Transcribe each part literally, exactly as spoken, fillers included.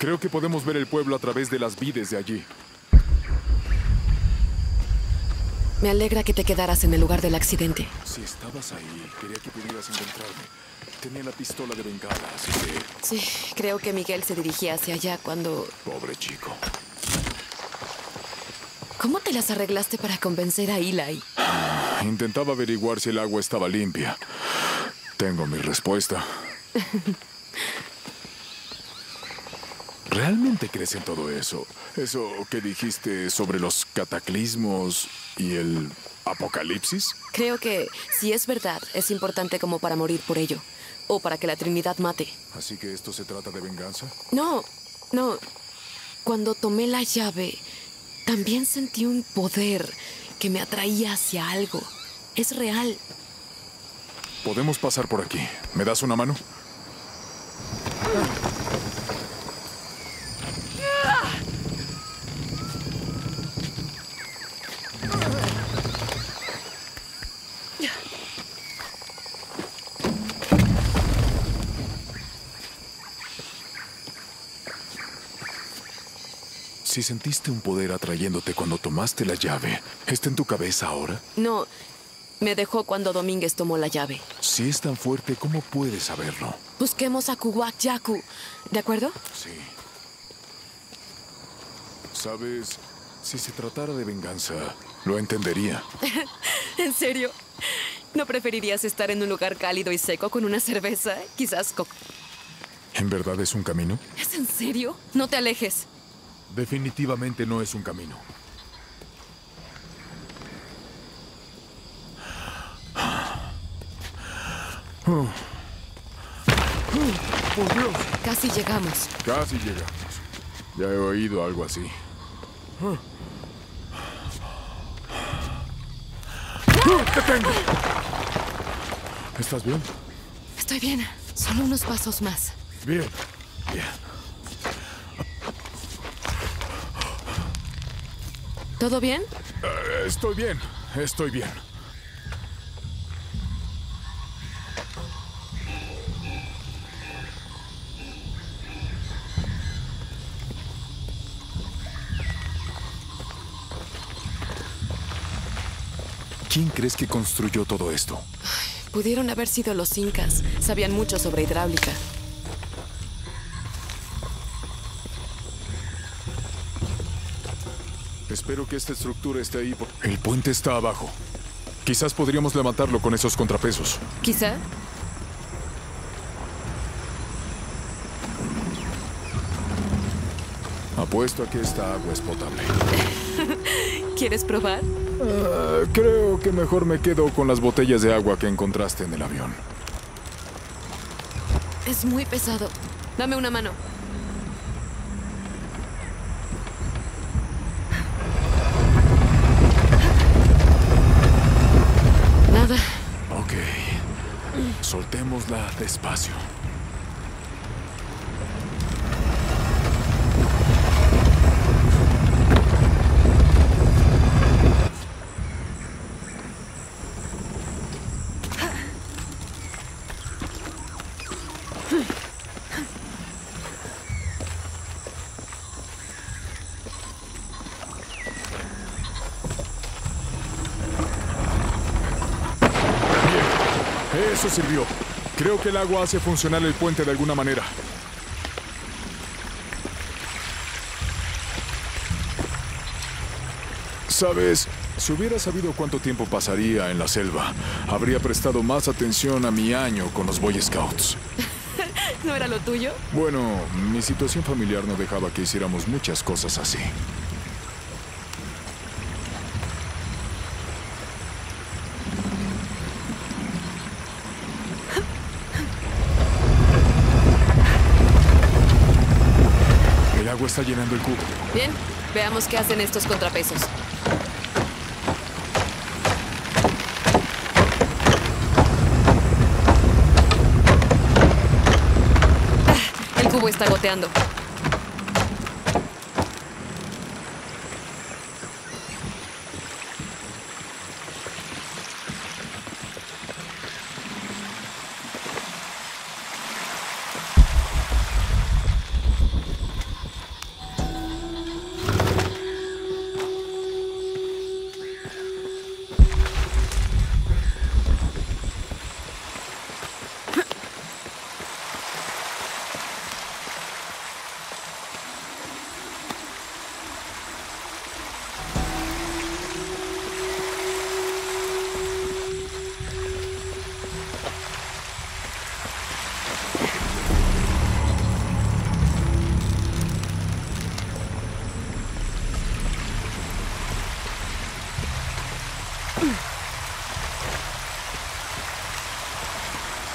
Creo que podemos ver el pueblo a través de las vides de allí. Me alegra que te quedaras en el lugar del accidente. Si estabas ahí, quería que pudieras encontrarme. Tenía la pistola de bengala, así que... Sí, creo que Miguel se dirigía hacia allá cuando... Pobre chico. ¿Cómo te las arreglaste para convencer a Eli? Intentaba averiguar si el agua estaba limpia. Tengo mi respuesta. ¿Realmente crees en todo eso? ¿Eso que dijiste sobre los cataclismos y el apocalipsis? Creo que, si es verdad, es importante como para morir por ello. O para que la Trinidad mate. ¿Así que esto se trata de venganza? No, no. Cuando tomé la llave, también sentí un poder que me atraía hacia algo. Es real. Podemos pasar por aquí. ¿Me das una mano? Si sentiste un poder atrayéndote cuando tomaste la llave, ¿está en tu cabeza ahora? No, me dejó cuando Domínguez tomó la llave. Si es tan fuerte, ¿cómo puedes saberlo? Busquemos a Kuwak Yaku, ¿de acuerdo? Sí. ¿Sabes? Si se tratara de venganza, lo entendería. ¿En serio? ¿No preferirías estar en un lugar cálido y seco con una cerveza? Quizás co... ¿En verdad es un camino? ¿Es en serio? No te alejes. Definitivamente no es un camino. Oh. Oh, por Dios. Casi llegamos. Casi llegamos. Ya he oído algo así. Oh. Oh, ¡te tengo! ¿Estás bien? Estoy bien. Solo unos pasos más. Bien, bien. ¿Todo bien? Uh, estoy bien, estoy bien. ¿Quién crees que construyó todo esto? Ay, pudieron haber sido los incas. Sabían mucho sobre hidráulica. Espero que esta estructura esté ahí. El puente está abajo. Quizás podríamos levantarlo con esos contrapesos. ¿Quizá? Apuesto a que esta agua es potable. ¿Quieres probar? Uh, creo que mejor me quedo con las botellas de agua que encontraste en el avión. Es muy pesado. Dame una mano. Nada. Ok. Soltémosla despacio. Eso sirvió. Creo que el agua hace funcionar el puente de alguna manera. ¿Sabes? Si hubiera sabido cuánto tiempo pasaría en la selva, habría prestado más atención a mi año con los Boy Scouts. ¿No era lo tuyo? Bueno, mi situación familiar no dejaba que hiciéramos muchas cosas así. El agua está llenando el cubo. Bien, veamos qué hacen estos contrapesos. Ah, el cubo está goteando.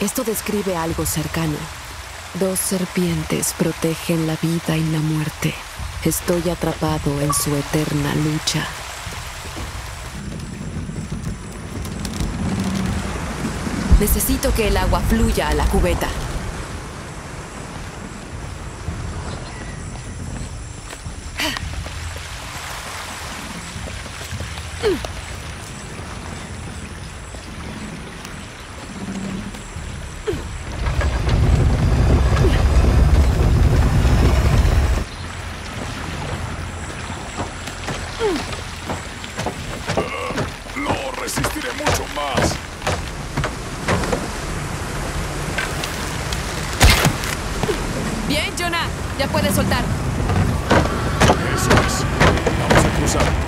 Esto describe algo cercano. Dos serpientes protegen la vida y la muerte. Estoy atrapado en su eterna lucha. Necesito que el agua fluya a la cubeta. No resistiré mucho más. Bien, Jonah. Ya puedes soltar. Eso es. Vamos a cruzar.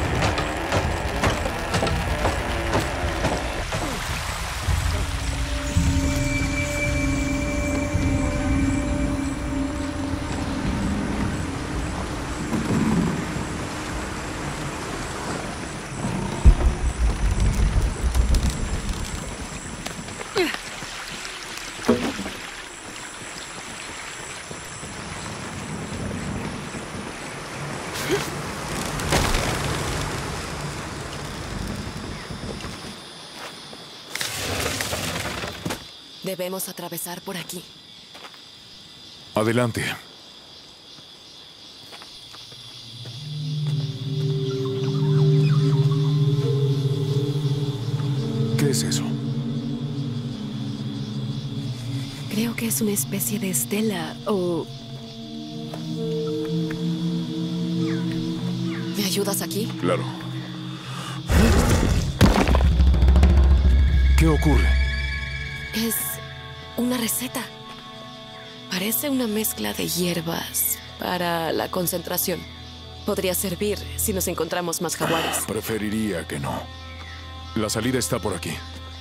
Debemos atravesar por aquí. Adelante. ¿Qué es eso? Creo que es una especie de estela o... ¿Me ayudas aquí? Claro. ¿Qué ocurre? Es una receta. Parece una mezcla de hierbas para la concentración. Podría servir si nos encontramos más jaguares. Preferiría que no. La salida está por aquí.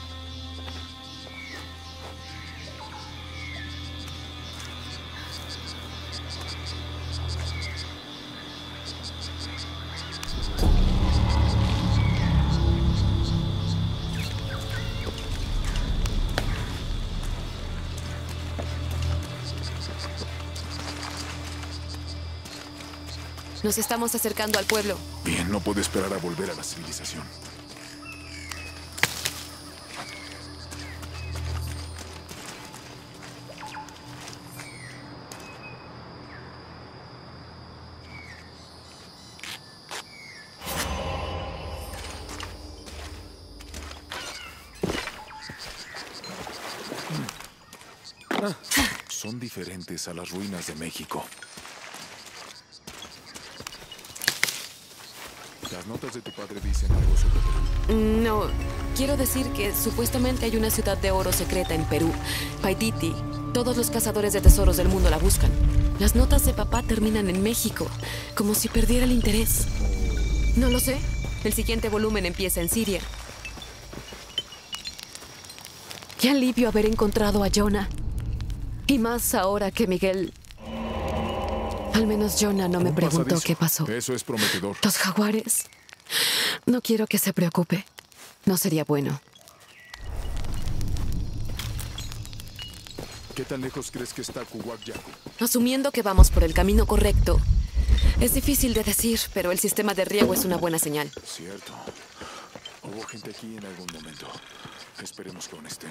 Nos estamos acercando al pueblo. Bien, no puedo esperar a volver a la civilización. Son diferentes a las ruinas de México. Las notas de tu padre dicen algo sobre Perú. No, quiero decir que supuestamente hay una ciudad de oro secreta en Perú, Paititi. Todos los cazadores de tesoros del mundo la buscan. Las notas de papá terminan en México, como si perdiera el interés. No lo sé. El siguiente volumen empieza en Siria. Qué alivio haber encontrado a Jonah. Y más ahora que Miguel... Al menos Jonah no me Un preguntó pasadizo. qué pasó. Eso es prometedor. Los jaguares. No quiero que se preocupe. No sería bueno. ¿Qué tan lejos crees que está Kuwak Yaku? Asumiendo que vamos por el camino correcto. Es difícil de decir, pero el sistema de riego es una buena señal. Cierto. Hubo gente aquí en algún momento. Esperemos que aún estén.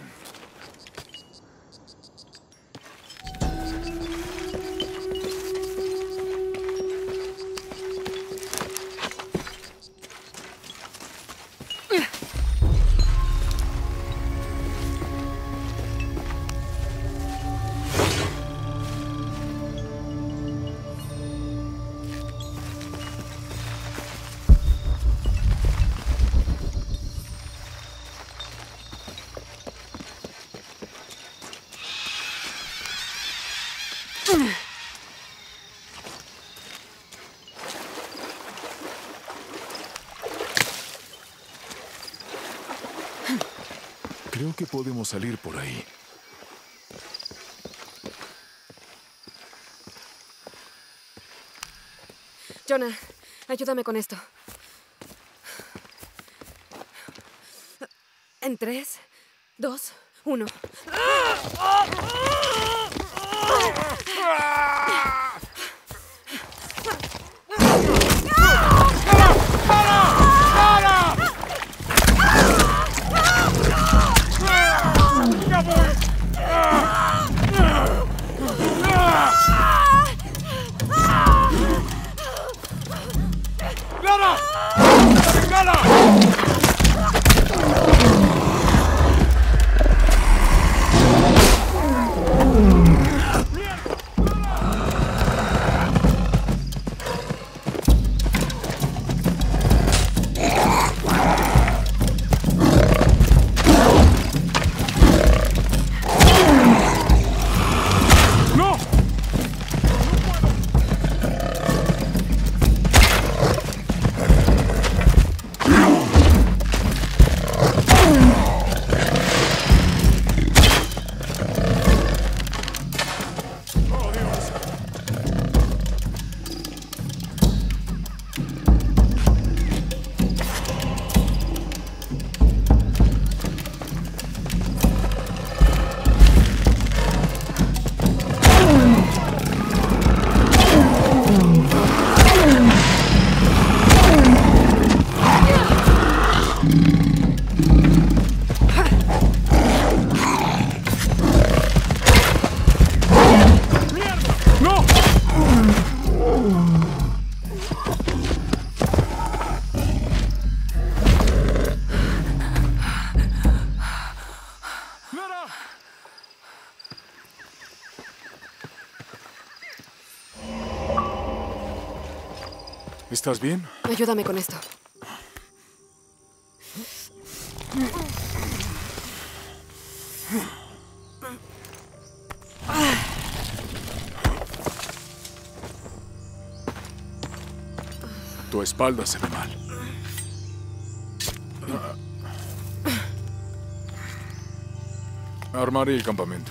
Creo que podemos salir por ahí. Jonah, ayúdame con esto. En tres, dos, uno. ¿Estás bien? Ayúdame con esto. Tu espalda se ve mal. Armaré el campamento.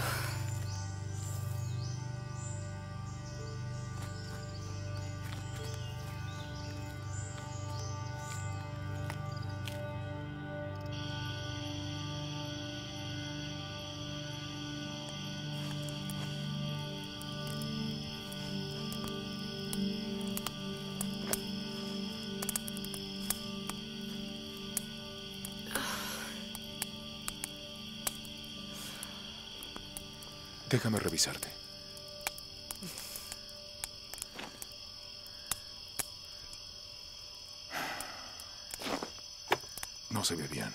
Déjame revisarte. No se ve bien.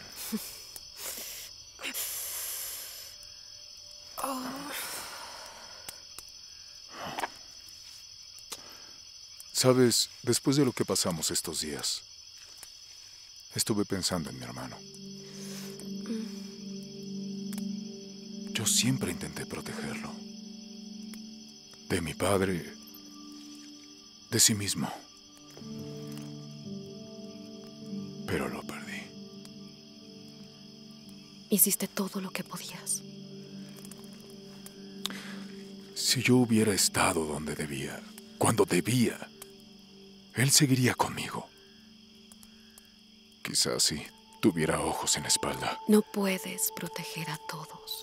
Sabes, después de lo que pasamos estos días, estuve pensando en mi hermano. Yo siempre intenté protegerlo. De mi padre, de sí mismo. Pero lo perdí. Hiciste todo lo que podías. Si yo hubiera estado donde debía, cuando debía, él seguiría conmigo. Quizás si tuviera ojos en la espalda. No puedes proteger a todos.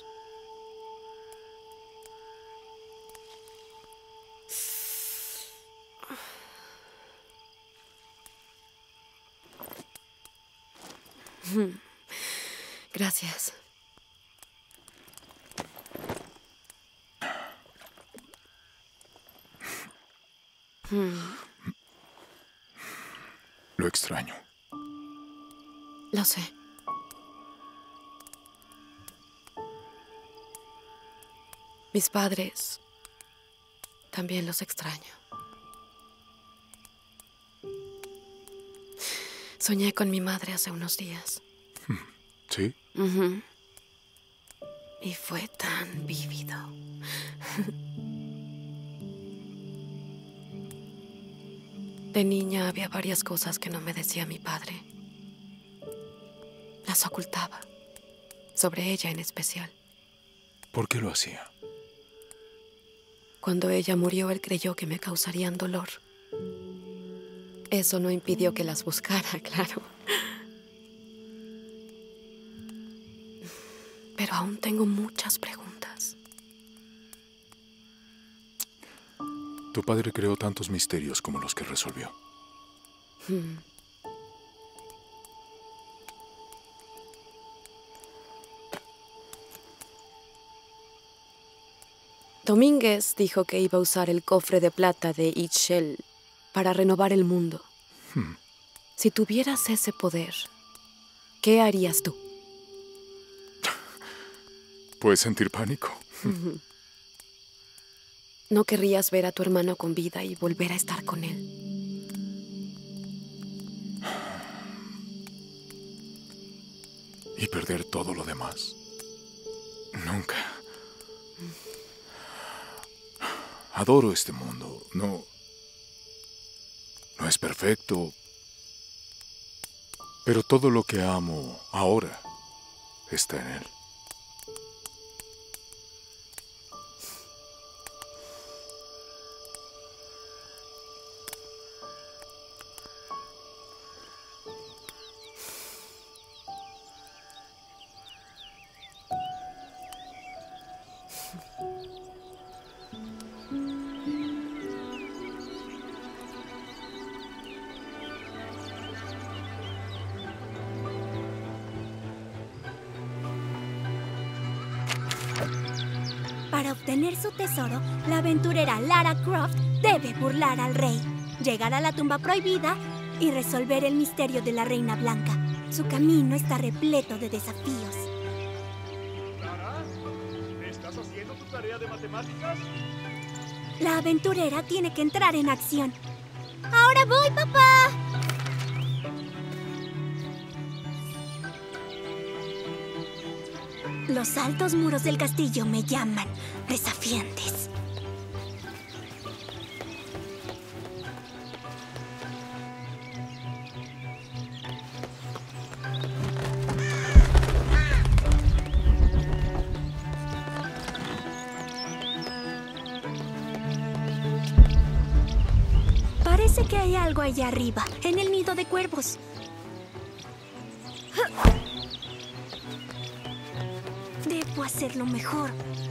Gracias. Lo extraño. Lo sé. Mis padres también los extraño. Soñé con mi madre hace unos días. ¿Sí? Uh-huh. Y fue tan vívido. De niña había varias cosas que no me decía mi padre. Las ocultaba. Sobre ella en especial. ¿Por qué lo hacía? Cuando ella murió, él creyó que me causarían dolor. Eso no impidió que las buscara, claro. Pero aún tengo muchas preguntas. Tu padre creó tantos misterios como los que resolvió. Hmm. Domínguez dijo que iba a usar el cofre de plata de Ixchel para renovar el mundo. Hmm. Si tuvieras ese poder, ¿qué harías tú? ¿Puedes sentir pánico? Uh-huh. ¿No querrías ver a tu hermano con vida y volver a estar con él? ¿Y perder todo lo demás? Nunca. Adoro este mundo. No... No es perfecto. Pero todo lo que amo ahora está en él. Para obtener su tesoro, la aventurera Lara Croft debe burlar al rey, llegar a la tumba prohibida y resolver el misterio de la Reina Blanca. Su camino está repleto de desafíos. ¿Lara? ¿Estás haciendo tu tarea de matemáticas? La aventurera tiene que entrar en acción. ¡Ahora voy, papá! Los altos muros del castillo me llaman, desafiantes. Parece que hay algo allá arriba, en el nido de cuervos. Debo hacerlo mejor.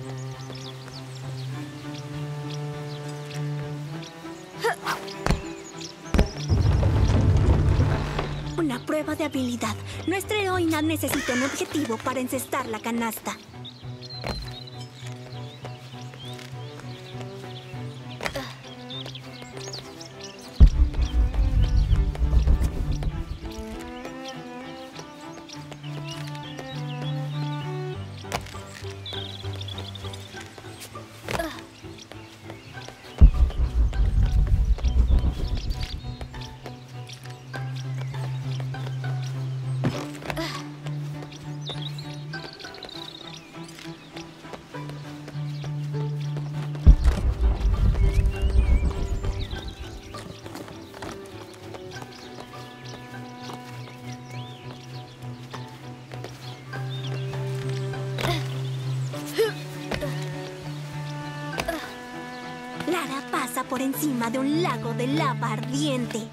Una prueba de habilidad. Nuestra heroína necesita un objetivo para encestar la canasta. Lara pasa por encima de un lago de lava ardiente.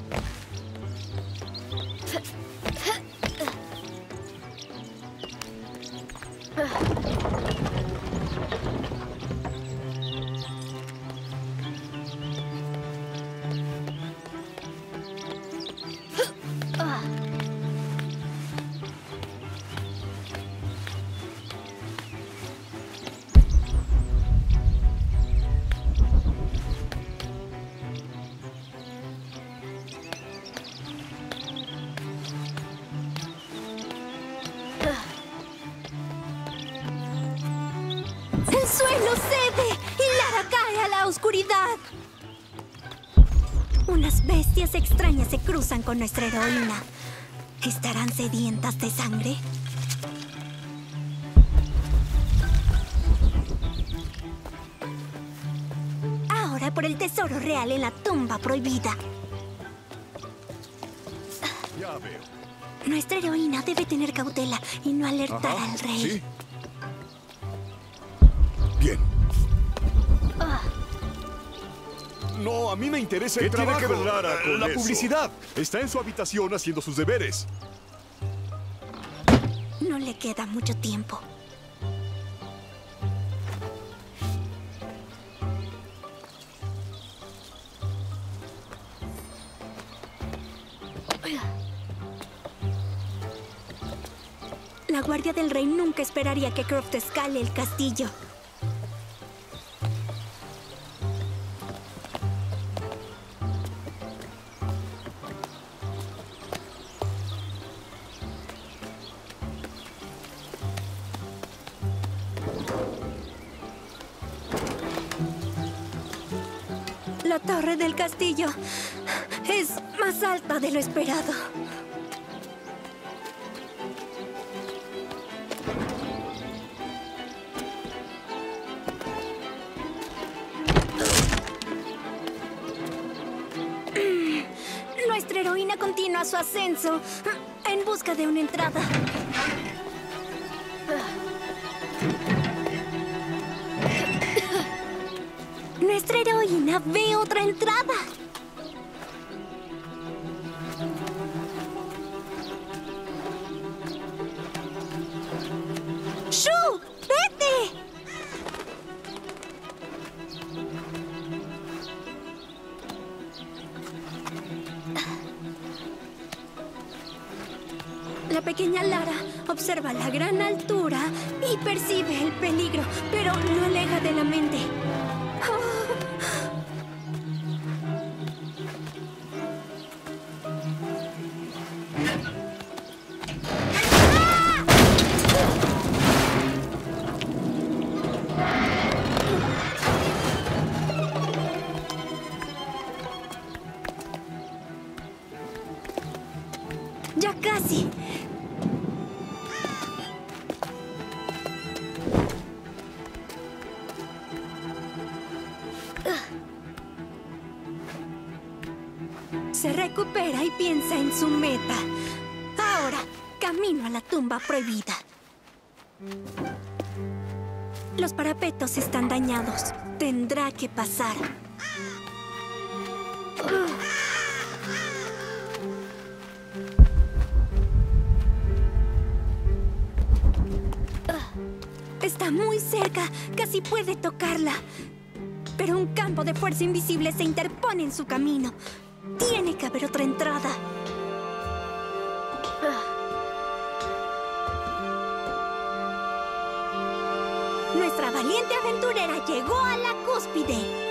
¡El suelo cede! ¡Y Lara cae a la oscuridad! Unas bestias extrañas se cruzan con nuestra heroína. ¿Estarán sedientas de sangre? Ahora por el tesoro real en la tumba prohibida. Ya veo. Nuestra heroína debe tener cautela y no alertar Ajá, al rey. ¿sí? Bien. No, a mí me interesa el trabajo. ¿Qué tiene que ver Lara con La eso? publicidad. Está en su habitación haciendo sus deberes. No le queda mucho tiempo. La Guardia del Rey nunca esperaría que Croft escale el castillo. La torre del castillo es más alta de lo esperado. Nuestra heroína continúa su ascenso en busca de una entrada. Nuestra heroína ve otra entrada. ¡Shu! ¡Vete! La pequeña Lara observa la gran altura y percibe el peligro, pero lo aleja de la mente. ¡Ya casi! Se recupera y piensa en su meta. Ahora, camino a la tumba prohibida. Los parapetos están dañados. Tendrá que pasar. Está muy cerca, casi puede tocarla. Pero un campo de fuerza invisible se interpone en su camino. Tiene que haber otra entrada. Nuestra valiente aventurera llegó a la cúspide.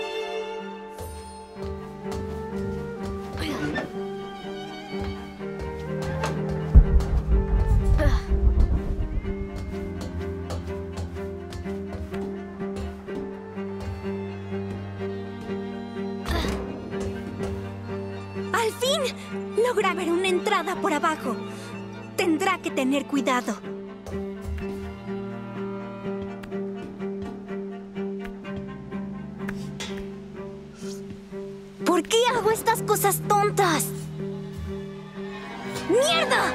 ¡Al fin! Logra ver una entrada por abajo. Tendrá que tener cuidado. ¿Por qué hago estas cosas tontas? ¡Mierda!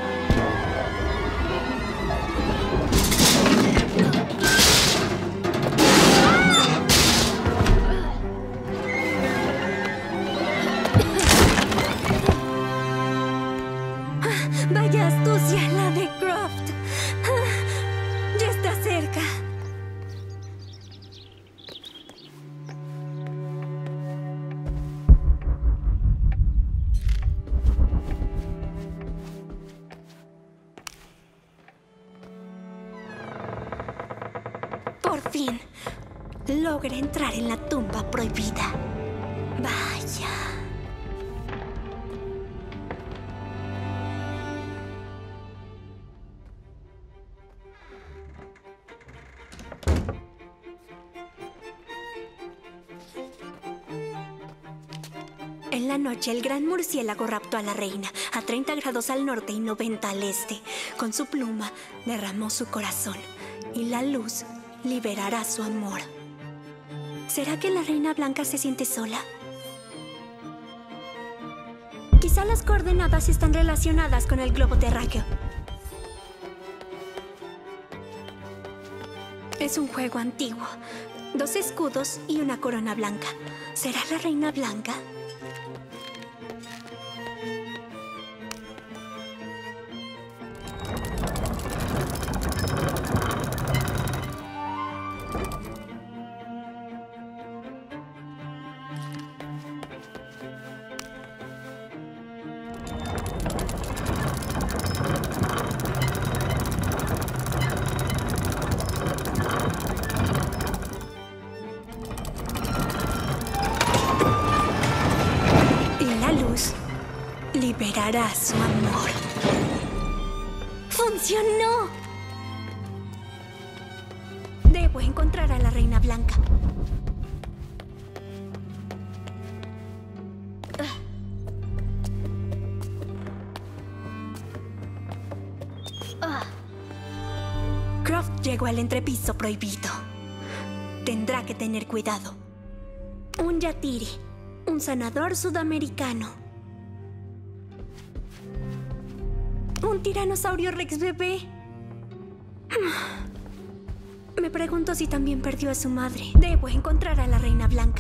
Vaya astucia la de Croft. Ya está cerca. Por fin, logra entrar en la tumba prohibida. Vaya. En la noche, el gran murciélago raptó a la reina, a treinta grados al norte y noventa al este. Con su pluma, derramó su corazón, y la luz liberará su amor. ¿Será que la reina blanca se siente sola? Quizá las coordenadas están relacionadas con el globo terráqueo. Es un juego antiguo. Dos escudos y una corona blanca. ¿Será la reina blanca? dará su amor. ¡Funcionó! Debo encontrar a la Reina Blanca. Croft llegó al entrepiso prohibido. Tendrá que tener cuidado. Un yatiri, un sanador sudamericano. Un tiranosaurio rex bebé. Me pregunto si también perdió a su madre. Debo encontrar a la Reina Blanca.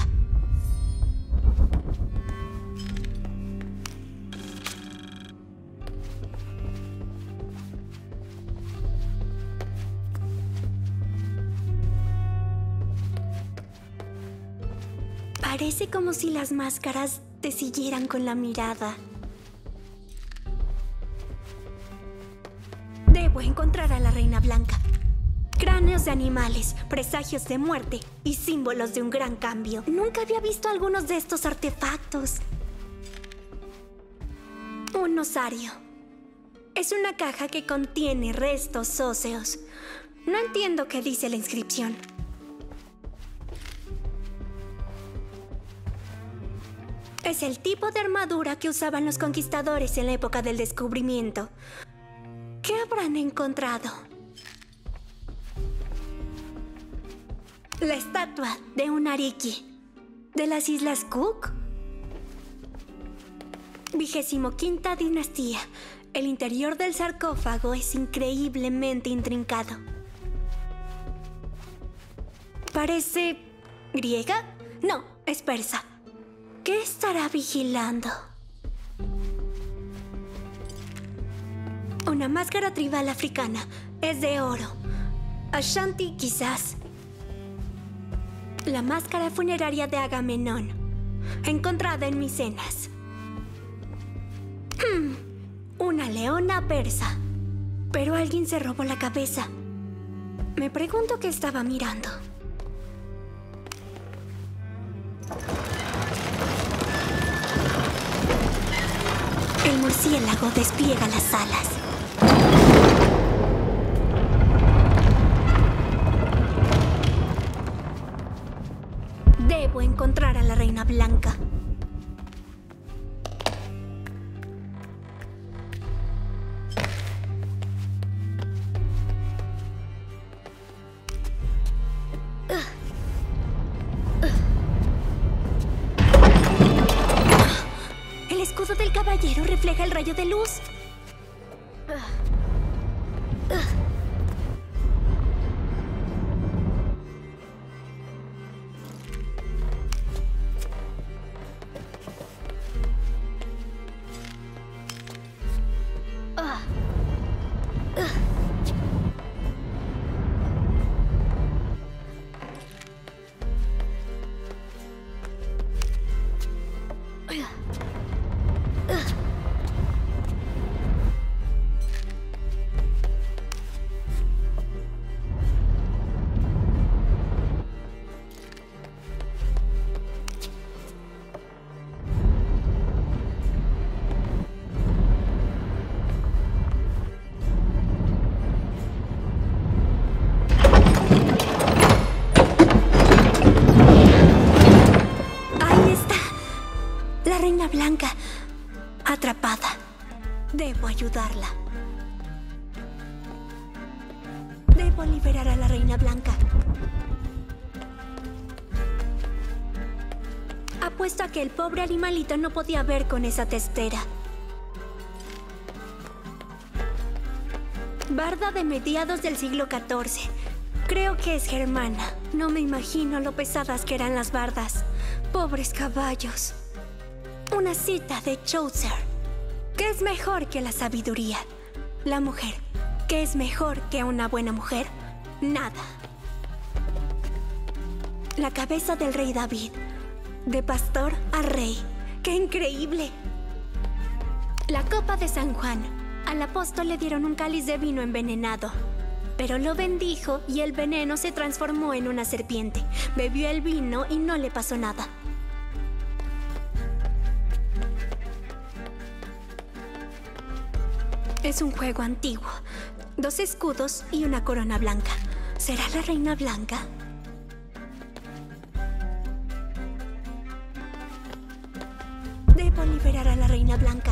Parece como si las máscaras te siguieran con la mirada. Debo encontrar a la Reina Blanca. Cráneos de animales, presagios de muerte y símbolos de un gran cambio. Nunca había visto algunos de estos artefactos. Un osario. Es una caja que contiene restos óseos. No entiendo qué dice la inscripción. Es el tipo de armadura que usaban los conquistadores en la época del descubrimiento. ¿Qué habrán encontrado? La estatua de un Ariki. ¿De las Islas Cook? Vigésimo quinta dinastía. El interior del sarcófago es increíblemente intrincado. ¿Parece griega? No, es persa. ¿Qué estará vigilando? Una máscara tribal africana. Es de oro. Ashanti, quizás. La máscara funeraria de Agamenón. Encontrada en Micenas. Hmm, una leona persa. Pero alguien se robó la cabeza. Me pregunto qué estaba mirando. El murciélago despliega las alas. Debo encontrar a la Reina Blanca. El escudo del caballero refleja el rayo de luz. Blanca, atrapada. Debo ayudarla. Debo liberar a la Reina Blanca. Apuesto a que el pobre animalito no podía ver con esa testera. Barda de mediados del siglo catorce. Creo que es germana. No me imagino lo pesadas que eran las bardas. Pobres caballos. Una cita de Chaucer. ¿Qué es mejor que la sabiduría? La mujer. ¿Qué es mejor que una buena mujer? Nada. La cabeza del rey David. De pastor a rey. ¡Qué increíble! La copa de San Juan. Al apóstol le dieron un cáliz de vino envenenado. Pero lo bendijo y el veneno se transformó en una serpiente. Bebió el vino y no le pasó nada. Es un juego antiguo. Dos escudos y una corona blanca. ¿Será la reina blanca? Debo liberar a la reina blanca.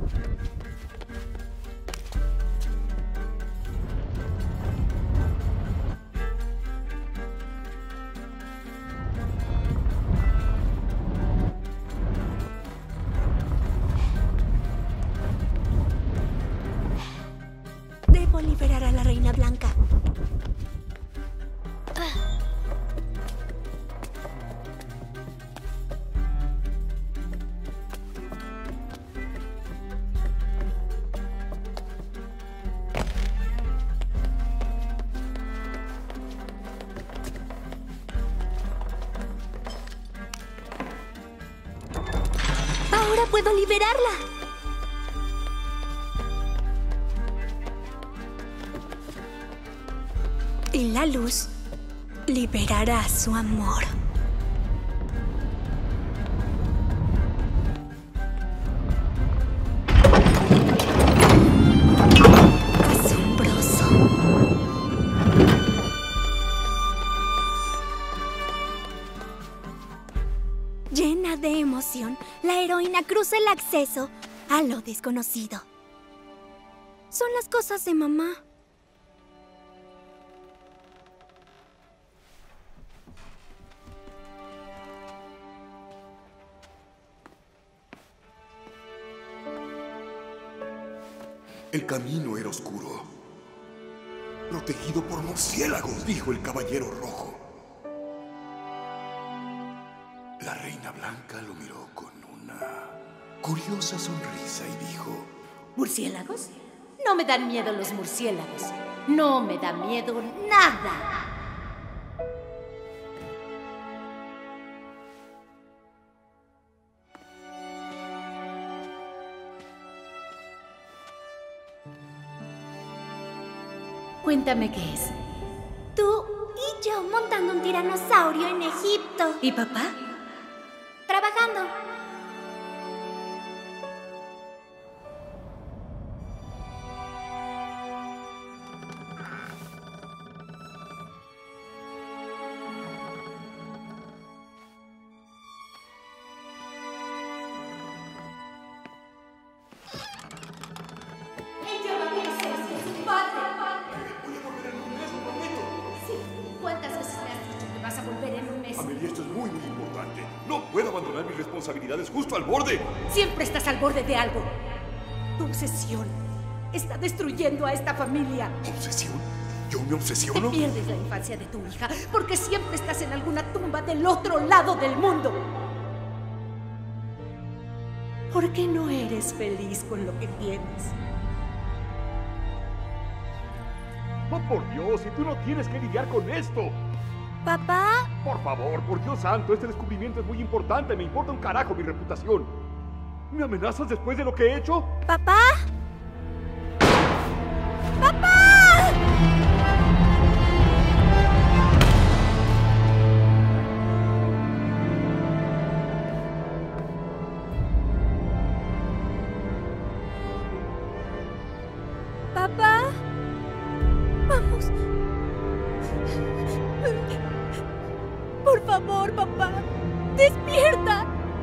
Debo liberar a la reina blanca. Ahora puedo liberarla. Y la luz liberará su amor. Asombroso. Llena de emoción, la heroína cruza el acceso a lo desconocido. Son las cosas de mamá. El camino era oscuro, protegido por murciélagos, dijo el caballero rojo. La reina blanca lo miró con una curiosa sonrisa y dijo: ¿Murciélagos? No me dan miedo los murciélagos. No me da miedo nada. Cuéntame qué es. Tú y yo montando un tiranosaurio en Egipto. ¿Y papá? Trabajando. Ella va a crecer sin su padre. Voy a volver en un mes, lo prometo. Sí. ¿Cuántas veces me has dicho que vas a volver en un mes? Amelia, esto es muy, muy importante. No puedo abandonar mis responsabilidades justo al borde. Siempre estás al borde de algo. Tu obsesión está destruyendo a esta familia. ¿Obsesión? ¿Yo me Te obsesiono? pierdes la infancia de tu hija porque siempre estás en alguna tumba del otro lado del mundo. ¿Por qué no eres feliz con lo que tienes? Oh, por Dios, si tú no tienes que lidiar con esto. ¿Papá? Por favor, por Dios santo, este descubrimiento es muy importante. Me importa un carajo mi reputación. ¿Me amenazas después de lo que he hecho? ¿Papá? ¡Papá! ¿Papá? Vamos. Por favor, papá. Despierta.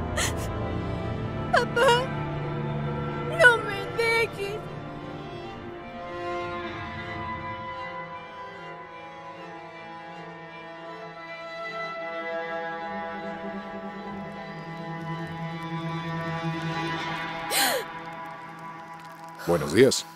Papá. No me dejes. Buenos días.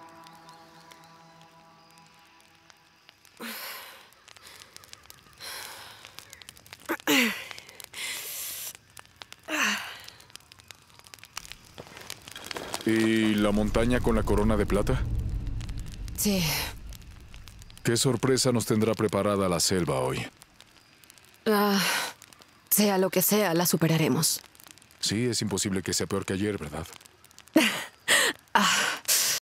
¿Y la montaña con la corona de plata? Sí. ¿Qué sorpresa nos tendrá preparada la selva hoy? Ah, sea lo que sea, la superaremos. Sí, es imposible que sea peor que ayer, ¿verdad?